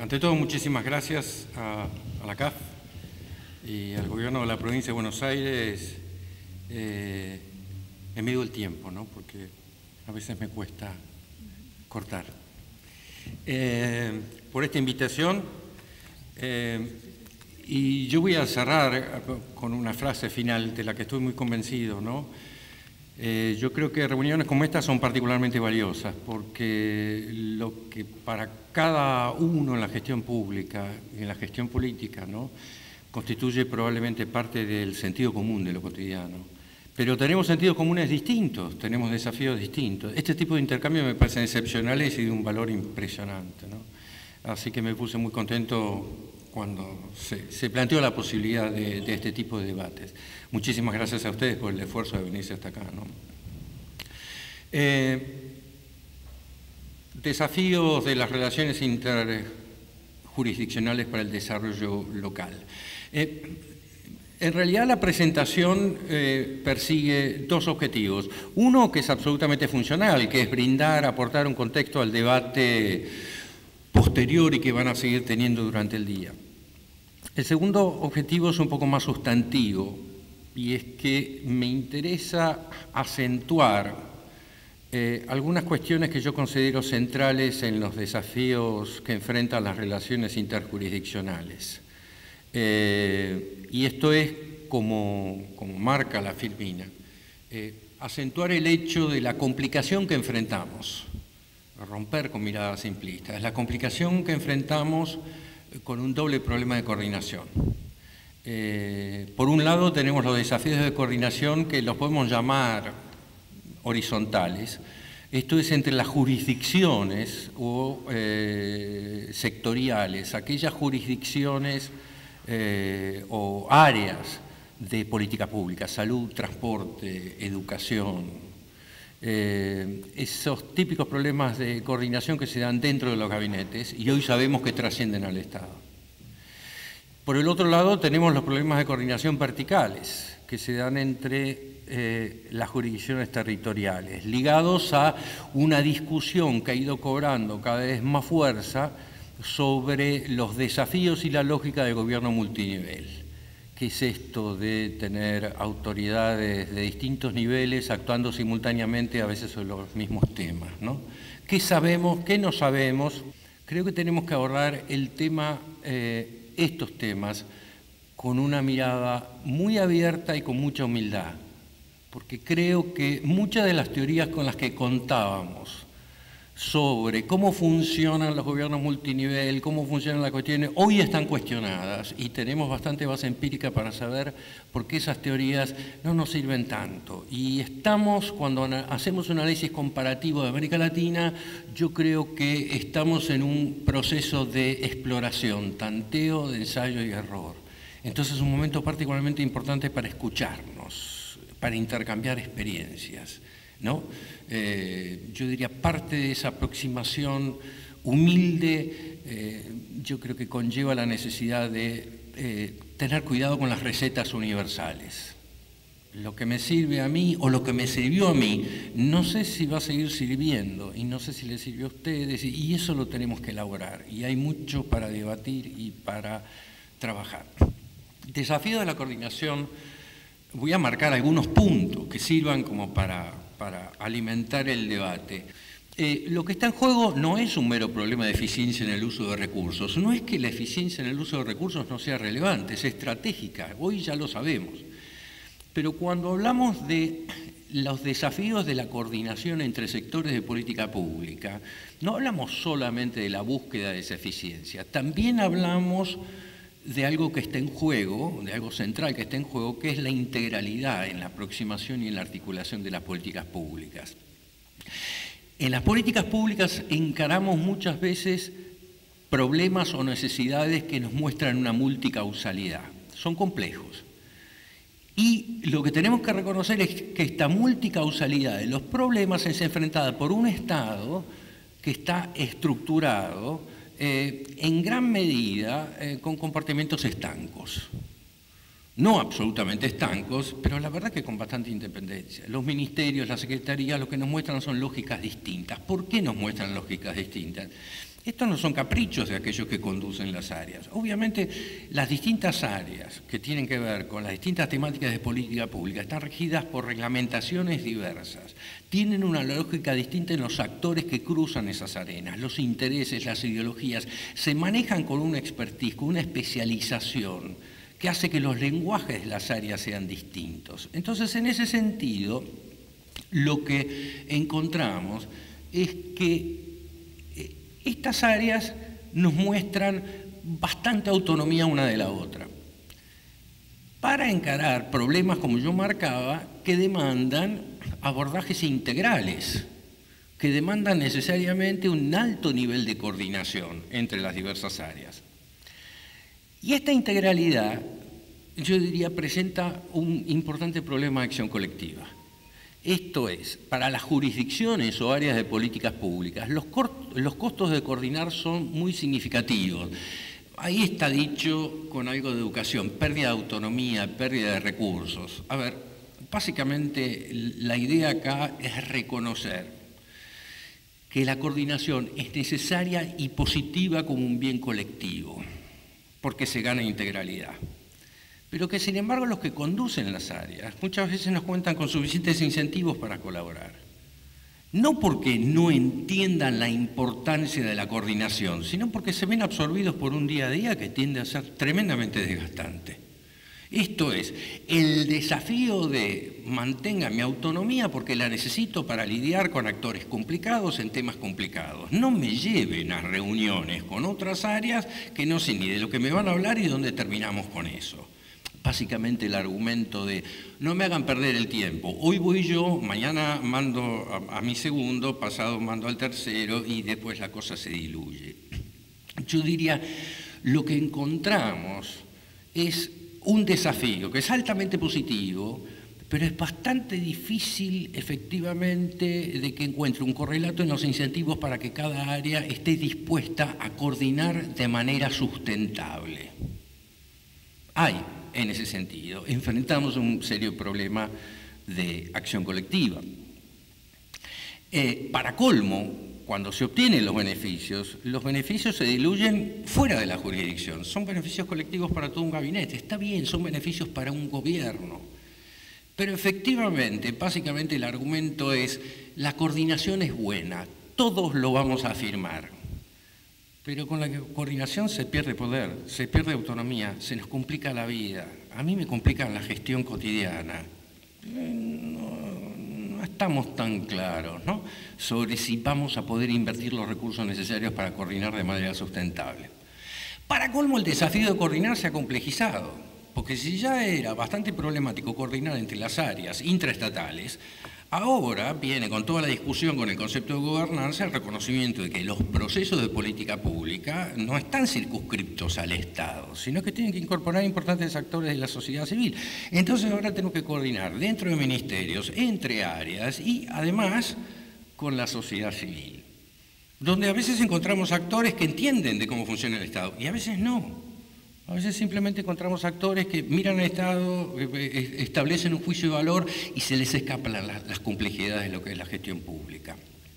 Ante todo, muchísimas gracias a la CAF y al Gobierno de la Provincia de Buenos Aires en medio del tiempo, ¿no? Porque a veces me cuesta cortar. Por esta invitación, y yo voy a cerrar con una frase final de la que estoy muy convencido, ¿no? Yo creo que reuniones como estas son particularmente valiosas porque lo que para cada uno en la gestión pública y en la gestión política, ¿no?, constituye probablemente parte del sentido común de lo cotidiano. Pero tenemos sentidos comunes distintos, tenemos desafíos distintos. Este tipo de intercambios me parecen excepcionales y de un valor impresionante, ¿no? Así que me puse muy contento cuando se planteó la posibilidad de este tipo de debates. Muchísimas gracias a ustedes por el esfuerzo de venirse hasta acá, ¿no? Desafíos de las relaciones interjurisdiccionales para el desarrollo local. En realidad la presentación persigue dos objetivos. Uno que es absolutamente funcional, que es brindar, aportar un contexto al debate posterior y que van a seguir teniendo durante el día. El segundo objetivo es un poco más sustantivo y es que me interesa acentuar algunas cuestiones que yo considero centrales en los desafíos que enfrentan las relaciones interjurisdiccionales. Y esto es, como marca la Firmina, acentuar el hecho de la complicación que enfrentamos, romper con miradas simplistas, la complicación que enfrentamos con un doble problema de coordinación. Por un lado tenemos los desafíos de coordinación que los podemos llamar horizontales, esto es entre las jurisdicciones o sectoriales, aquellas jurisdicciones o áreas de política pública, salud, transporte, educación, esos típicos problemas de coordinación que se dan dentro de los gabinetes y hoy sabemos que trascienden al Estado. Por el otro lado tenemos los problemas de coordinación verticales que se dan entre las jurisdicciones territoriales, ligados a una discusión que ha ido cobrando cada vez más fuerza sobre los desafíos y la lógica del gobierno multinivel. ¿Qué es esto de tener autoridades de distintos niveles actuando simultáneamente a veces sobre los mismos temas, ¿no? ¿Qué sabemos? ¿Qué no sabemos? Creo que tenemos que abordar el tema, estos temas con una mirada muy abierta y con mucha humildad, porque creo que muchas de las teorías con las que contábamos sobre cómo funcionan los gobiernos multinivel, cómo funcionan las cuestiones, hoy están cuestionadas y tenemos bastante base empírica para saber por qué esas teorías no nos sirven tanto. Y estamos, cuando hacemos un análisis comparativo de América Latina, yo creo que estamos en un proceso de exploración, tanteo, de ensayo y error. Entonces es un momento particularmente importante para escucharnos, para intercambiar experiencias, ¿no? Yo diría parte de esa aproximación humilde, yo creo que conlleva la necesidad de tener cuidado con las recetas universales. Lo que me sirve a mí o lo que me sirvió a mí, no sé si va a seguir sirviendo y no sé si les sirvió a ustedes y eso lo tenemos que elaborar y hay mucho para debatir y para trabajar. Desafío de la coordinación, voy a marcar algunos puntos que sirvan como para alimentar el debate. Lo que está en juego no es un mero problema de eficiencia en el uso de recursos, no es que la eficiencia en el uso de recursos no sea relevante, es estratégica, hoy ya lo sabemos. Pero cuando hablamos de los desafíos de la coordinación entre sectores de política pública, no hablamos solamente de la búsqueda de esa eficiencia, también hablamos de algo que está en juego, de algo central que está en juego, que es la integralidad en la aproximación y en la articulación de las políticas públicas. En las políticas públicas encaramos muchas veces problemas o necesidades que nos muestran una multicausalidad, son complejos. Y lo que tenemos que reconocer es que esta multicausalidad de los problemas es enfrentada por un Estado que está estructurado en gran medida con comportamientos estancos. No absolutamente estancos, pero la verdad que con bastante independencia. Los ministerios, las secretarías, lo que nos muestran son lógicas distintas. ¿Por qué nos muestran lógicas distintas? Estos no son caprichos de aquellos que conducen las áreas. Obviamente, las distintas áreas que tienen que ver con las distintas temáticas de política pública están regidas por reglamentaciones diversas. Tienen una lógica distinta en los actores que cruzan esas arenas, los intereses, las ideologías. Se manejan con una expertise, con una especialización que hace que los lenguajes de las áreas sean distintos. Entonces, en ese sentido, lo que encontramos es que estas áreas nos muestran bastante autonomía una de la otra para encarar problemas, como yo marcaba, que demandan abordajes integrales, que demandan necesariamente un alto nivel de coordinación entre las diversas áreas. Y esta integralidad, yo diría, presenta un importante problema de acción colectiva. Esto es, para las jurisdicciones o áreas de políticas públicas, los costos de coordinar son muy significativos. Ahí está dicho con algo de educación, pérdida de autonomía, pérdida de recursos. A ver, básicamente la idea acá es reconocer que la coordinación es necesaria y positiva como un bien colectivo, porque se gana integralidad. Pero que, sin embargo, los que conducen las áreas muchas veces nos cuentan con suficientes incentivos para colaborar. No porque no entiendan la importancia de la coordinación, sino porque se ven absorbidos por un día a día que tiende a ser tremendamente desgastante. Esto es, el desafío de mantenga mi autonomía porque la necesito para lidiar con actores complicados en temas complicados. No me lleven a reuniones con otras áreas que no sé ni de lo que me van a hablar y dónde terminamos con eso. Básicamente el argumento de no me hagan perder el tiempo. Hoy voy yo, mañana mando a mi segundo, pasado mando al tercero y después la cosa se diluye. Yo diría, lo que encontramos es un desafío que es altamente positivo, pero es bastante difícil efectivamente de que encuentre un correlato en los incentivos para que cada área esté dispuesta a coordinar de manera sustentable. Hay, en ese sentido, enfrentamos un serio problema de acción colectiva. Para colmo, cuando se obtienen los beneficios se diluyen fuera de la jurisdicción. Son beneficios colectivos para todo un gabinete. Está bien, son beneficios para un gobierno. Pero efectivamente, básicamente el argumento es, la coordinación es buena, todos lo vamos a afirmar. Pero con la coordinación se pierde poder, se pierde autonomía, se nos complica la vida. A mí me complica la gestión cotidiana. No estamos tan claros, ¿no?, sobre si vamos a poder invertir los recursos necesarios para coordinar de manera sustentable. Para colmo, el desafío de coordinar se ha complejizado, porque si ya era bastante problemático coordinar entre las áreas intraestatales, ahora viene con toda la discusión con el concepto de gobernanza el reconocimiento de que los procesos de política pública no están circunscriptos al Estado, sino que tienen que incorporar importantes actores de la sociedad civil. Entonces ahora tenemos que coordinar dentro de ministerios, entre áreas y además con la sociedad civil, donde a veces encontramos actores que entienden de cómo funciona el Estado y a veces no. A veces simplemente encontramos actores que miran al Estado, establecen un juicio de valor y se les escapan las complejidades de lo que es la gestión pública.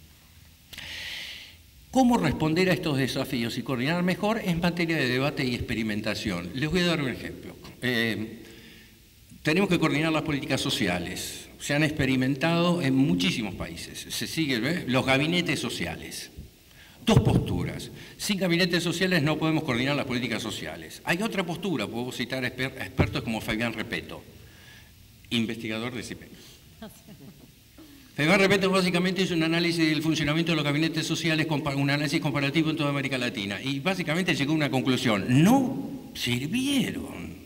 ¿Cómo responder a estos desafíos y coordinar mejor en materia de debate y experimentación? Les voy a dar un ejemplo. Tenemos que coordinar las políticas sociales. Se han experimentado en muchísimos países. Se sigue, los gabinetes sociales. Dos posturas. Sin gabinetes sociales no podemos coordinar las políticas sociales. Hay otra postura, puedo citar a expertos como Fabián Repetto, investigador de CIPEC. Fabián Repetto básicamente hizo un análisis del funcionamiento de los gabinetes sociales, un análisis comparativo en toda América Latina, y básicamente llegó a una conclusión: no sirvieron.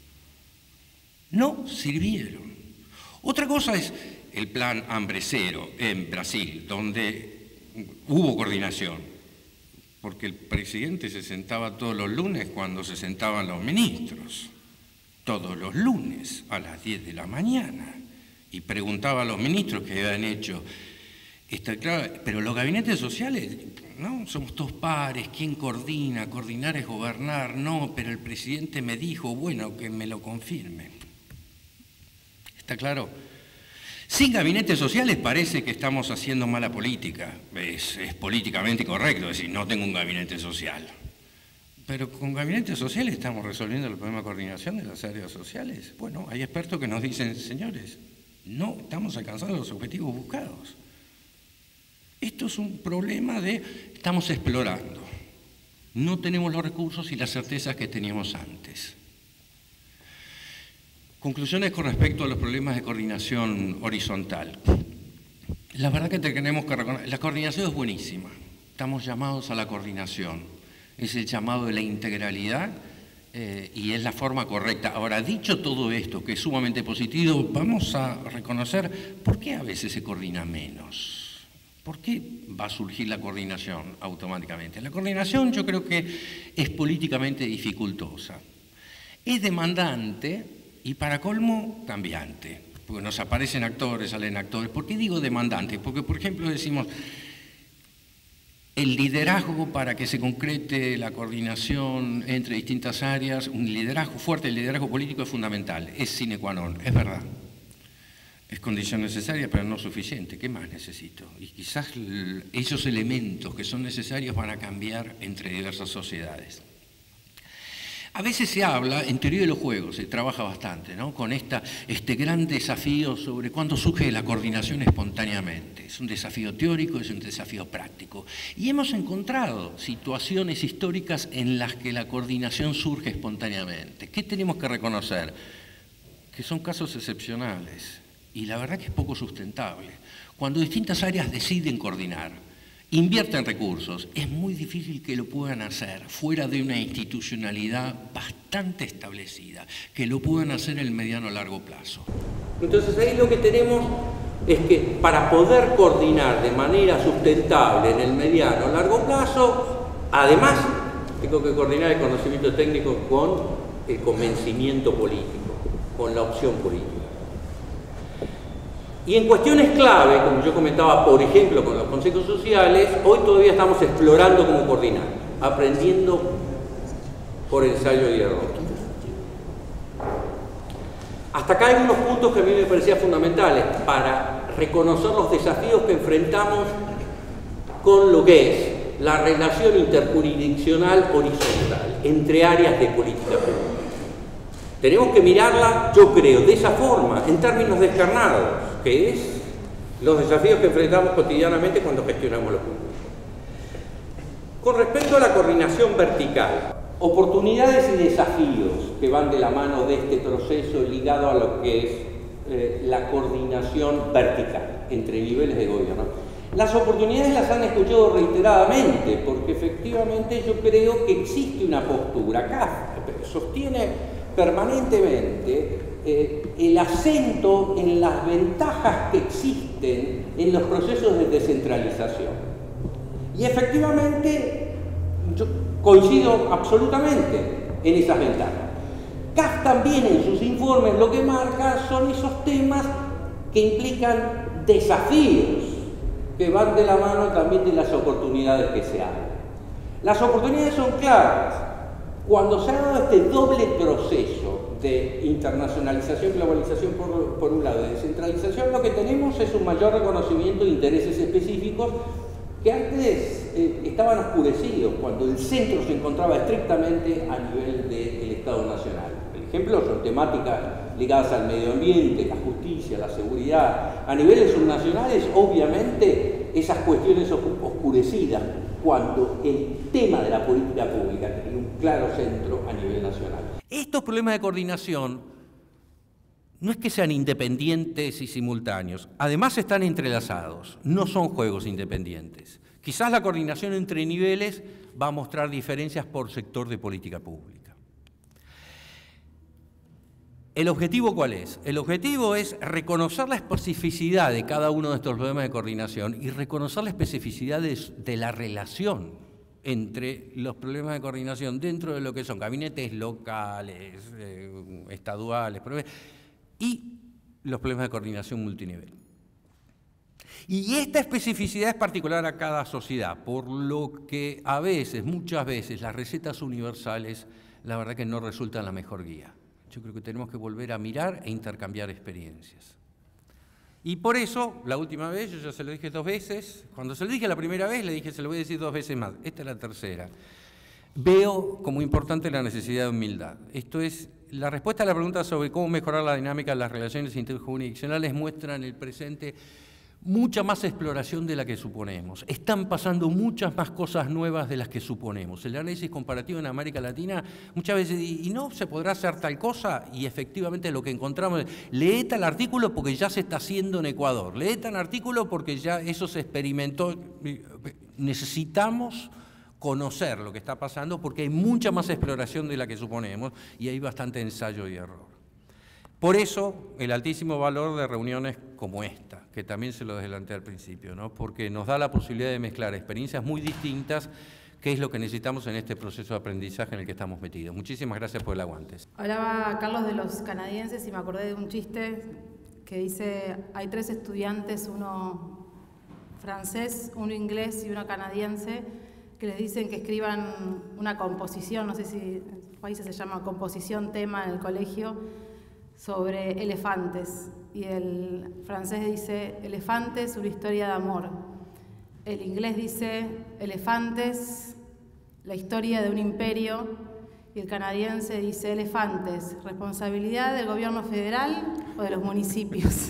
No sirvieron. Otra cosa es el plan Hambre Cero en Brasil, donde hubo coordinación, porque el presidente se sentaba todos los lunes cuando se sentaban los ministros, todos los lunes a las 10 de la mañana, y preguntaba a los ministros qué habían hecho. Está claro, pero los gabinetes sociales, no, somos todos pares, ¿quién coordina? Coordinar es gobernar, no, pero el presidente me dijo, bueno, que me lo confirme. ¿Está claro? Sin gabinetes sociales parece que estamos haciendo mala política. Es políticamente correcto decir, no tengo un gabinete social. Pero con gabinetes sociales estamos resolviendo el problema de coordinación de las áreas sociales. Bueno, hay expertos que nos dicen, señores, no estamos alcanzando los objetivos buscados. Esto es un problema de, estamos explorando. No tenemos los recursos y las certezas que teníamos antes. Conclusiones con respecto a los problemas de coordinación horizontal. La verdad que tenemos que reconocer, la coordinación es buenísima. Estamos llamados a la coordinación. Es el llamado de la integralidad y es la forma correcta. Ahora, dicho todo esto, que es sumamente positivo, vamos a reconocer por qué a veces se coordina menos. ¿Por qué va a surgir la coordinación automáticamente? La coordinación yo creo que es políticamente dificultosa. Es demandante y para colmo cambiante. Porque nos aparecen actores, salen actores. ¿Por qué digo demandante? Porque, por ejemplo, decimos el liderazgo para que se concrete la coordinación entre distintas áreas, un liderazgo fuerte, el liderazgo político es fundamental, es sine qua non, es verdad. Es condición necesaria, pero no suficiente. ¿Qué más necesito? Y quizás esos elementos que son necesarios van a cambiar entre diversas sociedades. A veces se habla, en teoría de los juegos, se trabaja bastante, ¿no? Con este gran desafío sobre cuándo surge la coordinación espontáneamente. Es un desafío teórico, es un desafío práctico. Y hemos encontrado situaciones históricas en las que la coordinación surge espontáneamente. ¿Qué tenemos que reconocer? Que son casos excepcionales. Y la verdad que es poco sustentable. Cuando distintas áreas deciden coordinar, invierten recursos, es muy difícil que lo puedan hacer fuera de una institucionalidad bastante establecida, que lo puedan hacer en el mediano o largo plazo. Entonces ahí lo que tenemos es que para poder coordinar de manera sustentable en el mediano o largo plazo, además tengo que coordinar el conocimiento técnico con el convencimiento político, con la opción política. Y en cuestiones clave, como yo comentaba, por ejemplo, con los consejos sociales, hoy todavía estamos explorando cómo coordinar, aprendiendo por ensayo y error. Hasta acá hay unos puntos que a mí me parecían fundamentales para reconocer los desafíos que enfrentamos con lo que es la relación interjurisdiccional horizontal entre áreas de política pública. Tenemos que mirarla, yo creo, de esa forma, en términos descarnados, que es los desafíos que enfrentamos cotidianamente cuando gestionamos lo público. Con respecto a la coordinación vertical, oportunidades y desafíos que van de la mano de este proceso ligado a lo que es la coordinación vertical entre niveles de gobierno. Las oportunidades las han escuchado reiteradamente, porque efectivamente yo creo que existe una postura. Acá sostiene permanentemente el acento en las ventajas que existen en los procesos de descentralización. Y efectivamente yo coincido absolutamente en esas ventajas. CAF también en sus informes lo que marca son esos temas que implican desafíos que van de la mano también de las oportunidades que se abren. Las oportunidades son claras. Cuando se ha dado este doble proceso de internacionalización y globalización por un lado, de descentralización, lo que tenemos es un mayor reconocimiento de intereses específicos que antes estaban oscurecidos cuando el centro se encontraba estrictamente a nivel del Estado Nacional. Por ejemplo, son temáticas ligadas al medio ambiente, la justicia, la seguridad. A niveles subnacionales, obviamente, esas cuestiones oscurecidas cuando el tema de la política pública tiene un claro centro a nivel nacional. Estos problemas de coordinación no es que sean independientes y simultáneos, además están entrelazados, no son juegos independientes. Quizás la coordinación entre niveles va a mostrar diferencias por sector de política pública. ¿El objetivo cuál es? El objetivo es reconocer la especificidad de cada uno de estos problemas de coordinación y reconocer la especificidad de la relación entre los problemas de coordinación dentro de lo que son gabinetes locales, estaduales, y los problemas de coordinación multinivel. Y esta especificidad es particular a cada sociedad, por lo que a veces, muchas veces, las recetas universales, la verdad que no resultan la mejor guía. Yo creo que tenemos que volver a mirar e intercambiar experiencias. Y por eso, la última vez, yo ya se lo dije 2 veces, cuando se lo dije la primera vez, le dije, se lo voy a decir 2 veces más, esta es la tercera. Veo como importante la necesidad de humildad. Esto es, la respuesta a la pregunta sobre cómo mejorar la dinámica de las relaciones interjurisdiccionales muestra en el presente mucha más exploración de la que suponemos. Están pasando muchas más cosas nuevas de las que suponemos. El análisis comparativo en América Latina muchas veces, ¿y no se podrá hacer tal cosa? Y efectivamente lo que encontramos, lee tal artículo porque ya se está haciendo en Ecuador, lee tal artículo porque ya eso se experimentó. Necesitamos conocer lo que está pasando porque hay mucha más exploración de la que suponemos y hay bastante ensayo y error. Por eso, el altísimo valor de reuniones como esta, que también se lo adelanté al principio, ¿no? Porque nos da la posibilidad de mezclar experiencias muy distintas, que es lo que necesitamos en este proceso de aprendizaje en el que estamos metidos. Muchísimas gracias por el aguante. Hablaba Carlos de los canadienses y me acordé de un chiste que dice, hay 3 estudiantes, uno francés, uno inglés y uno canadiense, que les dicen que escriban una composición, no sé si en sus países se llama composición tema en el colegio, sobre elefantes. Y el francés dice, elefantes, una historia de amor. El inglés dice, elefantes, la historia de un imperio. Y el canadiense dice, elefantes, responsabilidad del gobierno federal o de los municipios.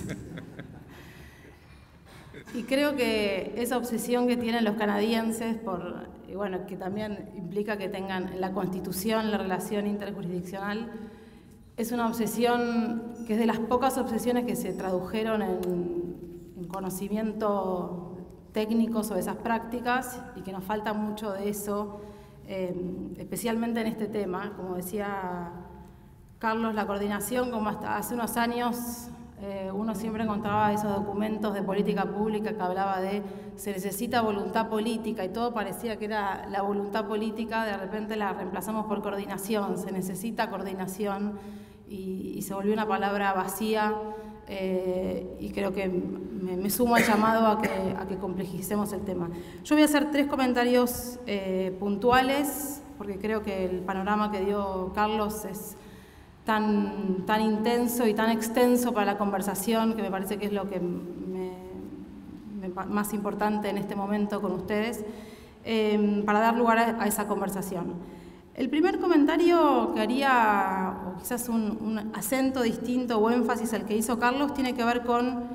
Y creo que esa obsesión que tienen los canadienses, y bueno, que también implica que tengan en la Constitución la relación interjurisdiccional, es una obsesión que es de las pocas obsesiones que se tradujeron en conocimiento técnico sobre esas prácticas y que nos falta mucho de eso, especialmente en este tema. Como decía Carlos, la coordinación, como hasta hace unos años uno siempre encontraba esos documentos de política pública que hablaba de se necesita voluntad política y todo parecía que era la voluntad política, de repente la reemplazamos por coordinación, se necesita coordinación y se volvió una palabra vacía y creo que me sumo al llamado a que complejicemos el tema. Yo voy a hacer 3 comentarios puntuales porque creo que el panorama que dio Carlos es tan intenso y tan extenso para la conversación, que me parece que es lo que más importante en este momento con ustedes, para dar lugar a esa conversación. El primer comentario que haría, o quizás un acento distinto o énfasis al que hizo Carlos, tiene que ver con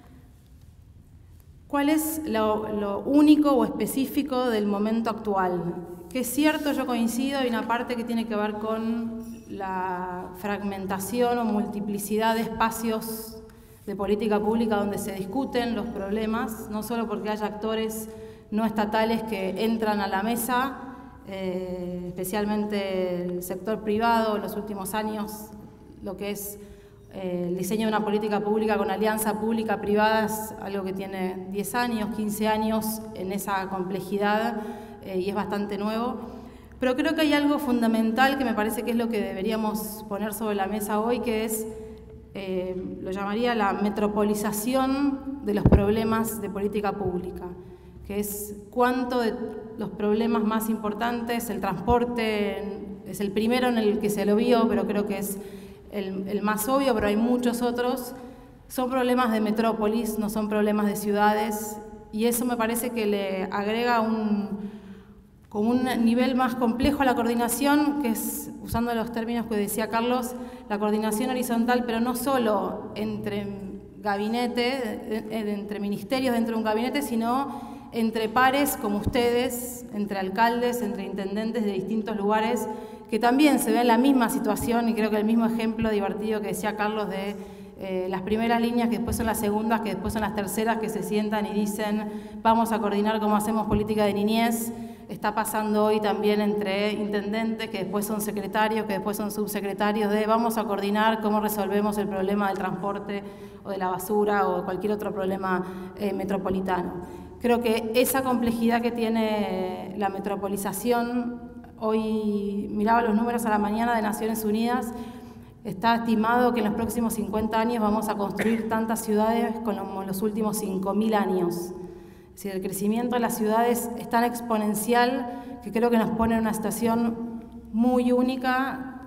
cuál es lo único o específico del momento actual. Que es cierto, yo coincido, hay una parte que tiene que ver con la fragmentación o multiplicidad de espacios de política pública donde se discuten los problemas, no solo porque haya actores no estatales que entran a la mesa, especialmente el sector privado en los últimos años, lo que es el diseño de una política pública con alianza pública-privada es algo que tiene 10 años, 15 años en esa complejidad y es bastante nuevo. Pero creo que hay algo fundamental que me parece que es lo que deberíamos poner sobre la mesa hoy, que es, lo llamaría la metropolización de los problemas de política pública, que es cuánto de los problemas más importantes, el transporte es el primero en el que se lo vio, pero creo que es el más obvio, pero hay muchos otros, son problemas de metrópolis, no son problemas de ciudades, y eso me parece que le agrega como un nivel más complejo a la coordinación, que es, usando los términos que decía Carlos, la coordinación horizontal, pero no solo entre gabinetes, entre ministerios dentro de un gabinete, sino entre pares como ustedes, entre alcaldes, entre intendentes de distintos lugares, que también se ven la misma situación, y creo que el mismo ejemplo divertido que decía Carlos de las primeras líneas, que después son las segundas, que después son las terceras, que se sientan y dicen vamos a coordinar cómo hacemos política de niñez, está pasando hoy también entre intendentes, que después son secretarios, que después son subsecretarios, de vamos a coordinar cómo resolvemos el problema del transporte o de la basura o cualquier otro problema metropolitano. Creo que esa complejidad que tiene la metropolización, hoy miraba los números a la mañana de Naciones Unidas, está estimado que en los próximos 50 años vamos a construir tantas ciudades como en los últimos 5.000 años. Es decir, el crecimiento de las ciudades es tan exponencial que creo que nos pone en una situación muy única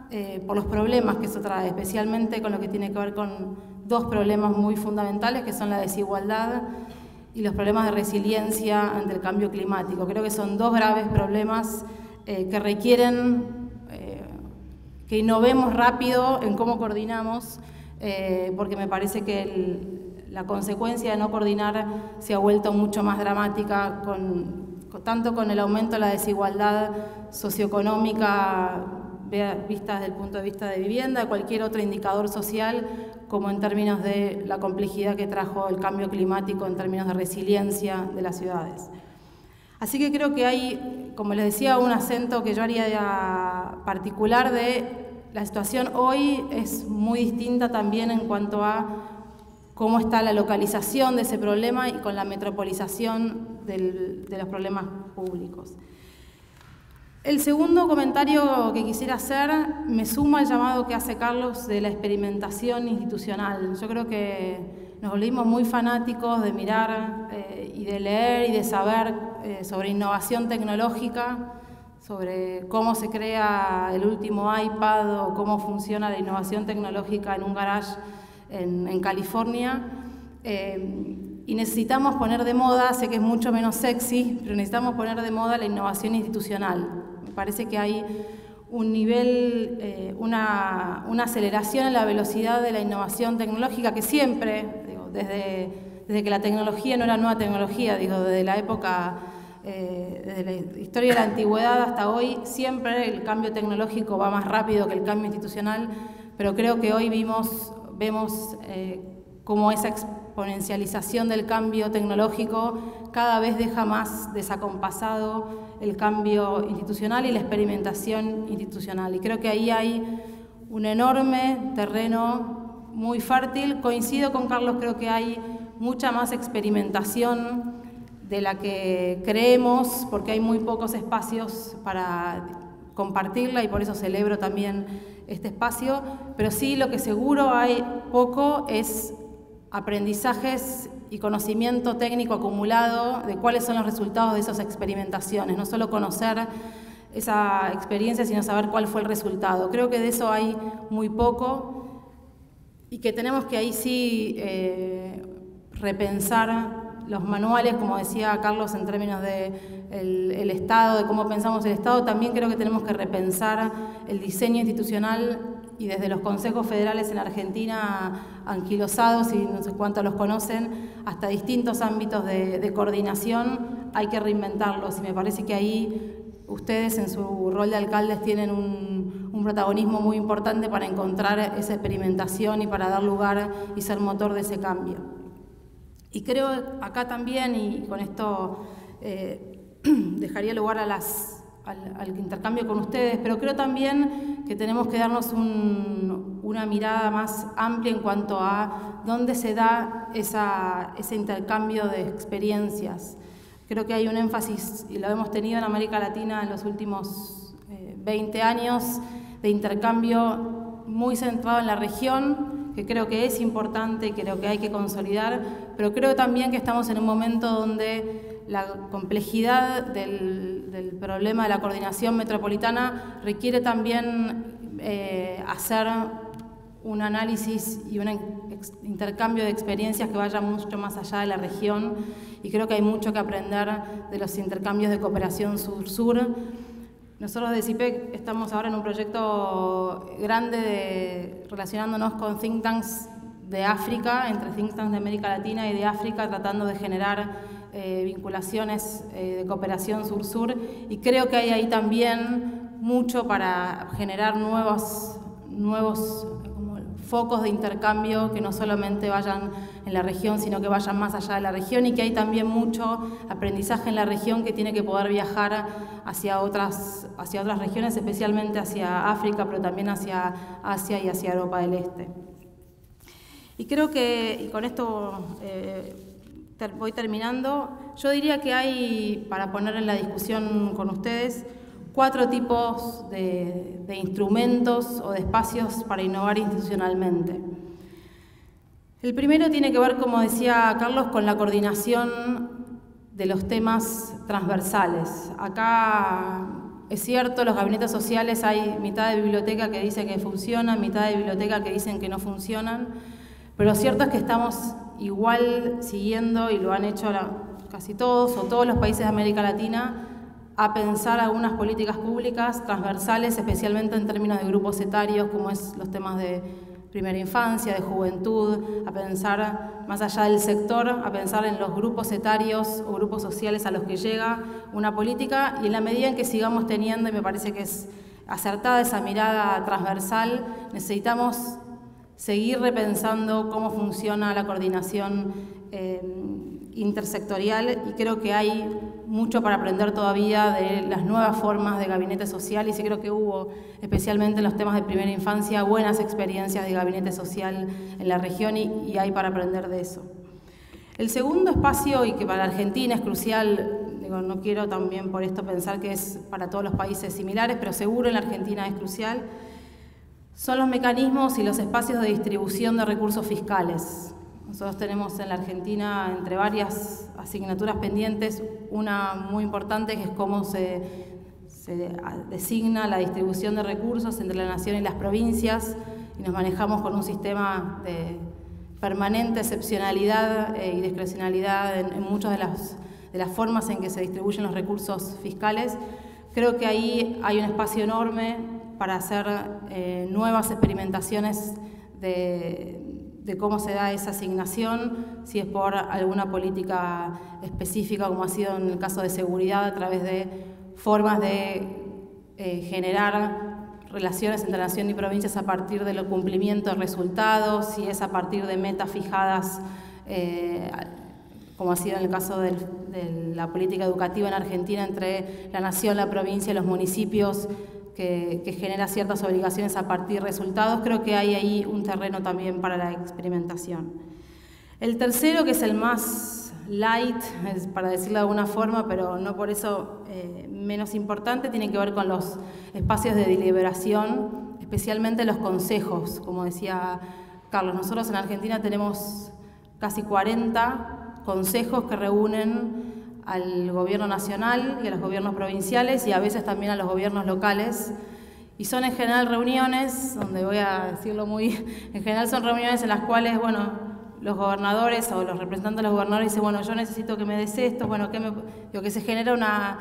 por los problemas que eso trae, especialmente con lo que tiene que ver con dos problemas muy fundamentales, que son la desigualdad y los problemas de resiliencia ante el cambio climático. Creo que son dos graves problemas que requieren que innovemos rápido en cómo coordinamos, porque me parece que la consecuencia de no coordinar se ha vuelto mucho más dramática, tanto con el aumento de la desigualdad socioeconómica vista desde el punto de vista de vivienda, de cualquier otro indicador social, como en términos de la complejidad que trajo el cambio climático en términos de resiliencia de las ciudades. Así que creo que hay, como les decía, un acento que yo haría particular de la situación hoy es muy distinta también en cuanto a cómo está la localización de ese problema y con la metropolización de los problemas públicos. El segundo comentario que quisiera hacer me suma al llamado que hace Carlos de la experimentación institucional. Yo creo que nos volvimos muy fanáticos de mirar y de leer y de saber sobre innovación tecnológica, sobre cómo se crea el último iPad o cómo funciona la innovación tecnológica en un garage en California. Y necesitamos poner de moda, sé que es mucho menos sexy, pero necesitamos poner de moda la innovación institucional. Me parece que hay un nivel, una aceleración en la velocidad de la innovación tecnológica que siempre, digo, desde que la tecnología no era nueva tecnología, digo, desde la época, desde la historia de la antigüedad hasta hoy, siempre el cambio tecnológico va más rápido que el cambio institucional, pero creo que hoy vemos cómo esa exponencialización del cambio tecnológico cada vez deja más desacompasado el cambio institucional y la experimentación institucional. Y creo que ahí hay un enorme terreno muy fértil. Coincido con Carlos, creo que hay mucha más experimentación de la que creemos, porque hay muy pocos espacios para compartirla y por eso celebro también este espacio, pero sí lo que seguro hay poco es aprendizajes y conocimiento técnico acumulado de cuáles son los resultados de esas experimentaciones, no solo conocer esa experiencia, sino saber cuál fue el resultado. Creo que de eso hay muy poco y que tenemos que ahí sí repensar los manuales, como decía Carlos, en términos de el Estado, de cómo pensamos el Estado. También creo que tenemos que repensar el diseño institucional y desde los consejos federales en Argentina, anquilosados, y no sé cuántos los conocen, hasta distintos ámbitos de coordinación, hay que reinventarlos. Y me parece que ahí ustedes, en su rol de alcaldes, tienen un protagonismo muy importante para encontrar esa experimentación y para dar lugar y ser motor de ese cambio. Y creo acá también, y con esto dejaría lugar al intercambio con ustedes, pero creo también que tenemos que darnos una mirada más amplia en cuanto a dónde se da ese intercambio de experiencias. Creo que hay un énfasis, y lo hemos tenido en América Latina en los últimos 20 años, de intercambio muy centrado en la región, que creo que es importante y creo que hay que consolidar, pero creo también que estamos en un momento donde la complejidad del problema de la coordinación metropolitana requiere también hacer un análisis y un intercambio de experiencias que vaya mucho más allá de la región, y creo que hay mucho que aprender de los intercambios de cooperación sur-sur. Nosotros de CIPEC estamos ahora en un proyecto grande relacionándonos con think tanks de África, entre think tanks de América Latina y de África, tratando de generar vinculaciones de cooperación sur-sur, y creo que hay ahí también mucho para generar nuevos focos de intercambio que no solamente vayan en la región, sino que vayan más allá de la región, y que hay también mucho aprendizaje en la región que tiene que poder viajar hacia otras regiones, especialmente hacia África, pero también hacia Asia y hacia Europa del Este. Y creo que, y con esto voy terminando, yo diría que hay, para poner en la discusión con ustedes, 4 tipos de instrumentos o de espacios para innovar institucionalmente. El primero tiene que ver, como decía Carlos, con la coordinación de los temas transversales. Acá Es cierto, los gabinetes sociales hay mitad de biblioteca que dicen que funcionan, mitad de biblioteca que dicen que no funcionan, pero lo cierto es que estamos igual siguiendo, y lo han hecho casi todos o todos los países de América Latina, a pensar algunas políticas públicas transversales, especialmente en términos de grupos etarios, como es los temas de primera infancia, de juventud, a pensar más allá del sector, a pensar en los grupos etarios o grupos sociales a los que llega una política, y en la medida en que sigamos teniendo, y me parece que es acertada esa mirada transversal, necesitamos seguir repensando cómo funciona la coordinación intersectorial, y creo que hay mucho para aprender todavía de las nuevas formas de gabinete social, y sí creo que hubo, especialmente en los temas de primera infancia, buenas experiencias de gabinete social en la región, y hay para aprender de eso. El segundo espacio, y que para Argentina es crucial, digo, no quiero también por esto pensar que es para todos los países similares, pero seguro en la Argentina es crucial, son los mecanismos y los espacios de distribución de recursos fiscales. Nosotros tenemos en la Argentina, entre varias asignaturas pendientes, una muy importante, que es cómo se designa la distribución de recursos entre la nación y las provincias, y nos manejamos con un sistema de permanente excepcionalidad y discrecionalidad en muchas de las formas en que se distribuyen los recursos fiscales. Creo que ahí hay un espacio enorme para hacer nuevas experimentaciones de cómo se da esa asignación, si es por alguna política específica, como ha sido en el caso de seguridad, a través de formas de generar relaciones entre nación y provincias a partir del cumplimiento de resultados, si es a partir de metas fijadas, como ha sido en el caso de la política educativa en Argentina entre la nación, la provincia y los municipios, que genera ciertas obligaciones a partir de resultados. Creo que hay ahí un terreno también para la experimentación. El tercero, que es el más light, para decirlo de alguna forma, pero no por eso menos importante, tiene que ver con los espacios de deliberación, especialmente los consejos. Como decía Carlos, nosotros en Argentina tenemos casi 40 consejos que reúnen al gobierno nacional y a los gobiernos provinciales, y a veces también a los gobiernos locales, y son en general reuniones, donde voy a decirlo muy, en general son reuniones en las cuales, bueno, los gobernadores o los representantes de los gobernadores dicen, bueno, yo necesito que me des esto, bueno, que se genera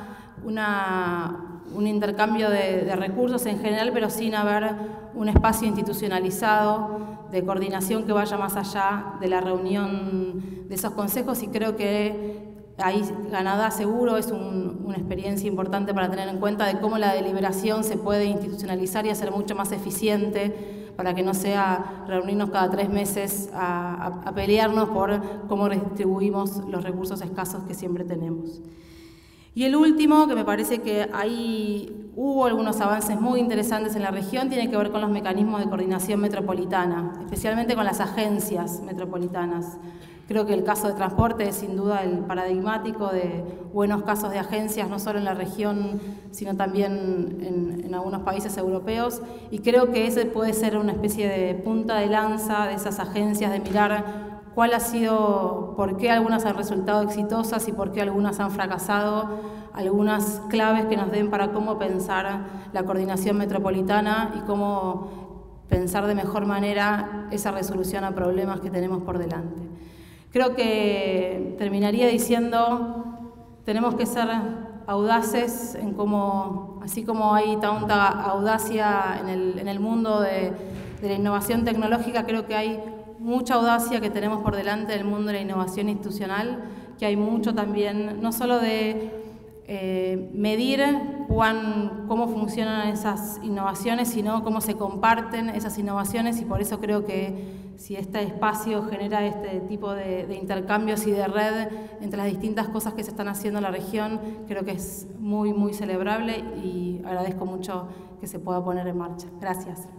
un intercambio de recursos en general, pero sin haber un espacio institucionalizado de coordinación que vaya más allá de la reunión de esos consejos, y creo que ahí Canadá seguro es una experiencia importante para tener en cuenta de cómo la deliberación se puede institucionalizar y hacer mucho más eficiente, para que no sea reunirnos cada 3 meses a pelearnos por cómo redistribuimos los recursos escasos que siempre tenemos. Y el último, que me parece que ahí hubo algunos avances muy interesantes en la región, tiene que ver con los mecanismos de coordinación metropolitana, especialmente con las agencias metropolitanas. Creo que el caso de transporte es sin duda el paradigmático de buenos casos de agencias, no solo en la región, sino también en algunos países europeos, y creo que ese puede ser una especie de punta de lanza de esas agencias, de mirar cuál ha sido, por qué algunas han resultado exitosas y por qué algunas han fracasado, algunas claves que nos den para cómo pensar la coordinación metropolitana y cómo pensar de mejor manera esa resolución a problemas que tenemos por delante. Creo que terminaría diciendo, tenemos que ser audaces en cómo, así como hay tanta audacia en el mundo de la innovación tecnológica, creo que hay mucha audacia que tenemos por delante del mundo de la innovación institucional, que hay mucho también, no solo de medir cómo funcionan esas innovaciones, sino cómo se comparten esas innovaciones, y por eso creo que si este espacio genera este tipo de intercambios y de red entre las distintas cosas que se están haciendo en la región, creo que es muy, muy celebrable, y agradezco mucho que se pueda poner en marcha. Gracias.